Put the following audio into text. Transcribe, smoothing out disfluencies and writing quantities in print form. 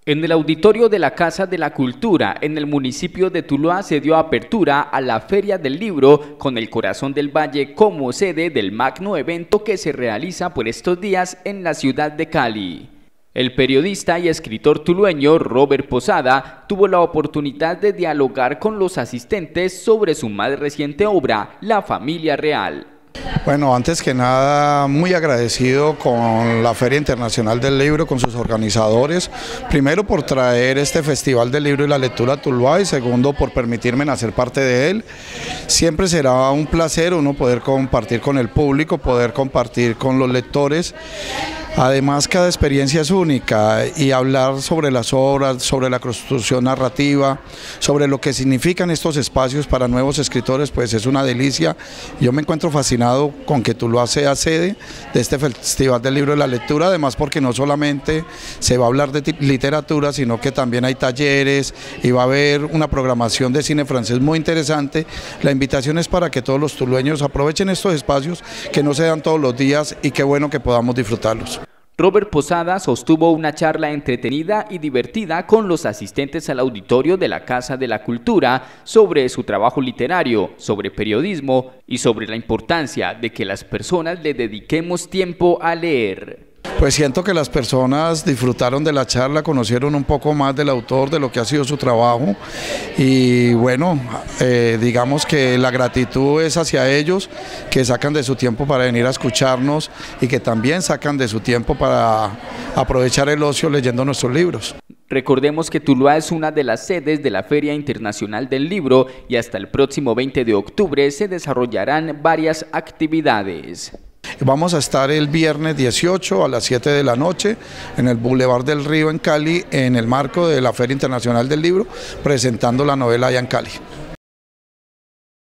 En el auditorio de la Casa de la Cultura, en el municipio de Tuluá, se dio apertura a la Feria del Libro con el Corazón del Valle como sede del magno evento que se realiza por estos días en la ciudad de Cali. El periodista y escritor tulueño Robert Posada tuvo la oportunidad de dialogar con los asistentes sobre su más reciente obra, La Familia Real. Bueno, antes que nada, muy agradecido con la Feria Internacional del Libro, con sus organizadores, primero por traer este Festival del Libro y la Lectura a Tuluá y segundo por permitirme hacer parte de él. Siempre será un placer uno poder compartir con el público, poder compartir con los lectores. Además, cada experiencia es única y hablar sobre las obras, sobre la construcción narrativa, sobre lo que significan estos espacios para nuevos escritores, pues es una delicia. Yo me encuentro fascinado con que Tuluá sea sede de este Festival del Libro y la Lectura, además porque no solamente se va a hablar de literatura, sino que también hay talleres y va a haber una programación de cine francés muy interesante. La invitación es para que todos los tulueños aprovechen estos espacios que no se dan todos los días y qué bueno que podamos disfrutarlos. Robert Posada sostuvo una charla entretenida y divertida con los asistentes al auditorio de la Casa de la Cultura sobre su trabajo literario, sobre periodismo y sobre la importancia de que las personas le dediquemos tiempo a leer. Pues siento que las personas disfrutaron de la charla, conocieron un poco más del autor, de lo que ha sido su trabajo y bueno, digamos que la gratitud es hacia ellos, que sacan de su tiempo para venir a escucharnos y que también sacan de su tiempo para aprovechar el ocio leyendo nuestros libros. Recordemos que Tuluá es una de las sedes de la Feria Internacional del Libro y hasta el próximo 20 de octubre se desarrollarán varias actividades. Vamos a estar el viernes 18 a las 7 de la noche en el Boulevard del Río en Cali, en el marco de la Feria Internacional del Libro, presentando la novela allá en Cali.